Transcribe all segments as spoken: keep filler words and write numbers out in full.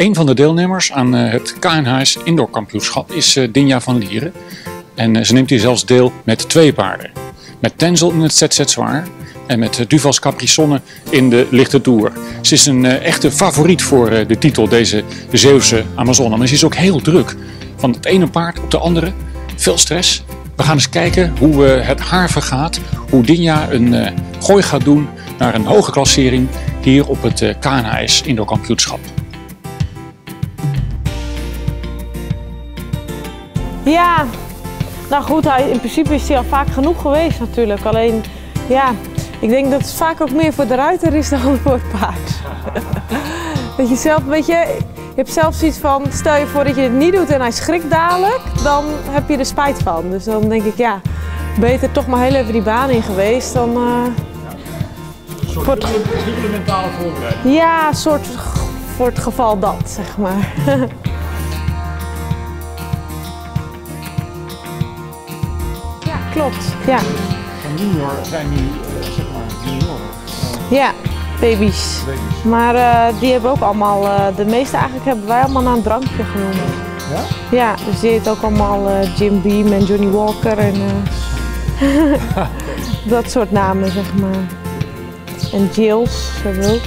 Een van de deelnemers aan het K N H S Indoor Kampioenschap is Dinja van Lieren. En ze neemt hier zelfs deel met twee paarden. Met Tenzel in het Z Z zwaar en met Duval's Capri-Sonne in de lichte toer. Ze is een echte favoriet voor de titel, deze Zeeuwse Amazone. Maar ze is ook heel druk. Van het ene paard op de andere. Veel stress. We gaan eens kijken hoe het haar vergaat. Hoe Dinja een gooi gaat doen naar een hoge klassering hier op het K N H S Indoor Kampioenschap. Ja, nou goed, hij, in principe is hij al vaak genoeg geweest natuurlijk. Alleen, ja, ik denk dat het vaak ook meer voor de ruiter is dan voor het paard. Dat je zelf, weet je, je hebt zelf zoiets van, stel je voor dat je het niet doet en hij schrikt dadelijk, dan heb je er spijt van. Dus dan denk ik, ja, beter toch maar heel even die baan in geweest dan... Uh, Een soort het... dubbele mentale voorbereiding. Ja, een soort voor het geval dat, zeg maar. Ja, klopt. Ja. Van junior zijn nu, uh, zeg maar, junioren. Uh, ja, baby's. baby's. Maar uh, die hebben ook allemaal, uh, de meeste eigenlijk hebben wij allemaal naar een drankje genoemd. Ja? Ja, dus die heet ook allemaal uh, Jim Beam en Johnny Walker en uh, dat soort namen, zeg maar. En Jills hebben we ook.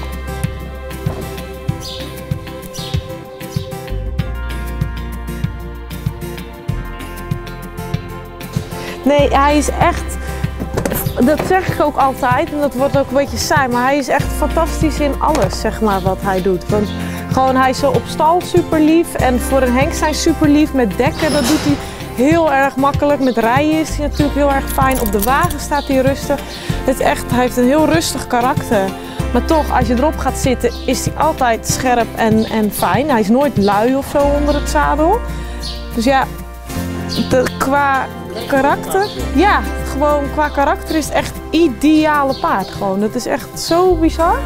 Nee, hij is echt, dat zeg ik ook altijd en dat wordt ook een beetje saai, maar hij is echt fantastisch in alles, zeg maar, wat hij doet. Want gewoon, hij is zo op stal super lief en voor een hengst super lief met dekken, dat doet hij heel erg makkelijk. Met rijden is hij natuurlijk heel erg fijn, op de wagen staat hij rustig. Het is echt, hij heeft een heel rustig karakter. Maar toch, als je erop gaat zitten, is hij altijd scherp en, en fijn. Hij is nooit lui of zo onder het zadel. Dus ja, de, qua karakter, ja, gewoon qua karakter is het echt ideale paard gewoon. Dat is echt zo bizar.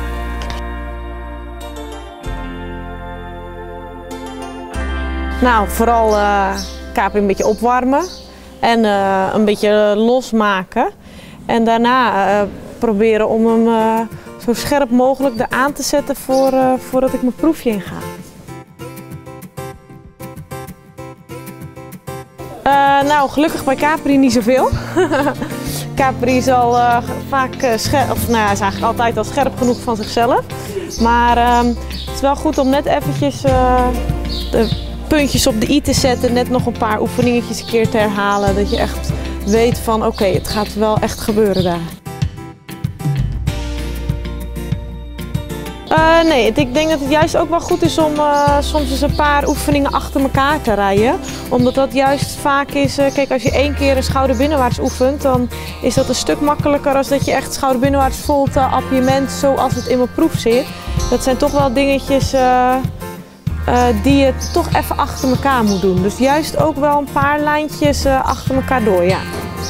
Nou, vooral uh, Capri een beetje opwarmen en uh, een beetje losmaken. En daarna uh, proberen om hem uh, zo scherp mogelijk eraan te zetten voor, uh, voordat ik mijn proefje in ga. Uh, nou, gelukkig bij Capri niet zoveel. Capri is al uh, vaak uh, scherp, of nou, hij is eigenlijk altijd al scherp genoeg van zichzelf. Maar uh, het is wel goed om net eventjes uh, de puntjes op de i te zetten, net nog een paar oefeningetjes een keer te herhalen. Dat je echt weet van oké, okay, het gaat wel echt gebeuren daar. Uh, nee, ik denk dat het juist ook wel goed is om uh, soms eens een paar oefeningen achter elkaar te rijden. Omdat dat juist vaak is, uh, kijk, als je één keer een schouder binnenwaarts oefent, dan is dat een stuk makkelijker als dat je echt schouder binnenwaarts voelt, uh, appiëment zoals het in mijn proef zit. Dat zijn toch wel dingetjes uh, uh, die je toch even achter elkaar moet doen. Dus juist ook wel een paar lijntjes uh, achter elkaar door, ja.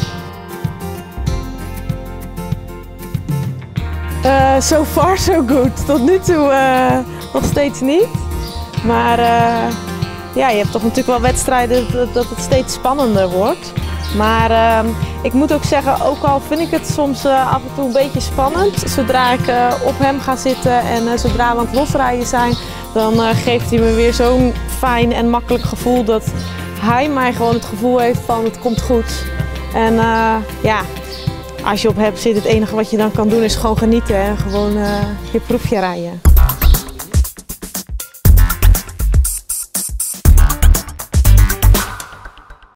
Uh, so far so good. Tot nu toe uh, nog steeds niet. Maar uh, ja, je hebt toch natuurlijk wel wedstrijden dat, dat het steeds spannender wordt. Maar uh, ik moet ook zeggen, ook al vind ik het soms uh, af en toe een beetje spannend, zodra ik uh, op hem ga zitten en uh, zodra we aan het losrijden zijn, dan uh, geeft hij me weer zo'n fijn en makkelijk gevoel dat hij mij gewoon het gevoel heeft van het komt goed. En uh, ja. Als je op hem zit, het enige wat je dan kan doen is gewoon genieten en gewoon uh, je proefje rijden.